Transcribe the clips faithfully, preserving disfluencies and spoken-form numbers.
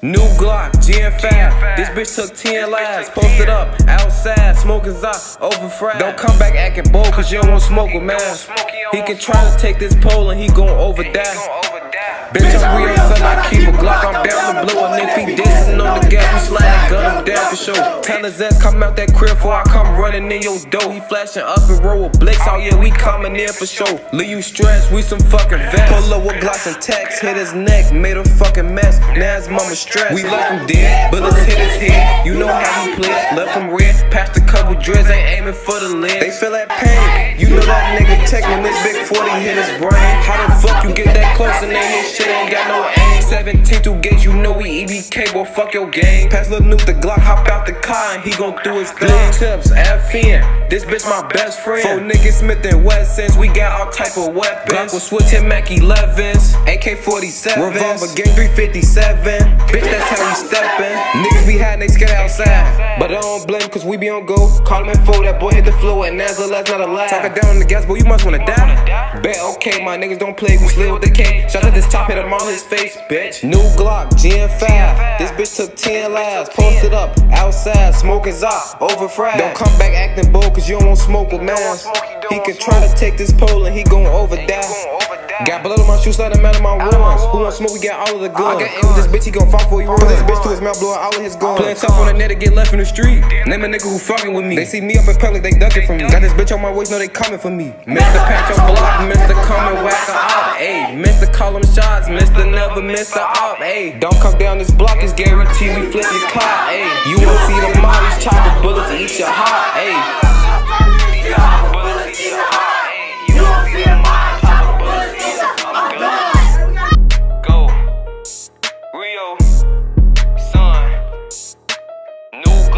New Glock, G and five. This bitch took ten lives, posted up, outside, smoking Zop, over fried. Don't come back acting bold, cause you don't want smoke with man. He can try to take this pole and he gon' overdie. Bitch, I'm RioSon, I keep a Glock, I'm down to blow. And if he dissing on the gap, we slide gun him down for sure. Tell his ass come out that crib before I come running in your door. He flashing up and roll with blicks, oh yeah, we coming in for sure. Leave you stressed, we some fucking vets. Pull up with Glocks and tacks, hit his neck, made a fucking mess. Now his mama stressed. We left him dead, bullets hit his head. You know how he play, left him red, passed a couple dreads, ain't aiming for the lid. They feel that pain, you know that nigga tech when this big forty hit his brain. How the fuck you get that close and then his shit ain't got no aim? seventeen through gates, you know we E B K, boy, fuck your game. Pass Lil Nuke the Glock, hop out the car and he gon' do his thing. Little tips, F N, this bitch my best friend. Four niggas Smith and Wessons, we got all type of weapons. Glock will switch hit Mac elevens, A K forty-sevens, revolver gang three fifty-seven. Bitch, that's how we steppin'. Niggas be hiding, they scared outside, but I don't blame cause we be on go. Call him in four, that boy hit the floor and Nazla last not alive. Talkin' down on the gas, boy, you must wanna die. Bet okay, my niggas don't play, we slid with the K. Shot at this top, hit him on his face, bitch. New Glock, G and five. This bitch took ten lives, posted up, outside, smoking Zop, over fried. Don't come back acting bold cause you don't want smoke with mans. He can try to take this pole and he gon' overdie. Got blood on my shoes, let him out of my ones. Who want smoke, we got all of the guns. I got aim with this bitch, he gon' fall for you. Put this bitch to his mouth, blowing all of his guns. Playing tough on the net to get left in the street. Name a nigga who fucking with me. They see me up in public, they ducking from me. Got this bitch on my waist, know they coming for me. Mister Patch on block, Mister Come and whack her up, ayy. Mister Call him shots, Mister Never miss her up, ayy. Don't come down this block, it's guaranteed we flip your car, ayy. You wanna see the mollies, chopper bullets eat your heart, ayy.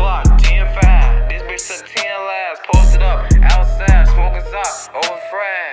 Took ten lives, posted up, outside, smoking Zop, over fried.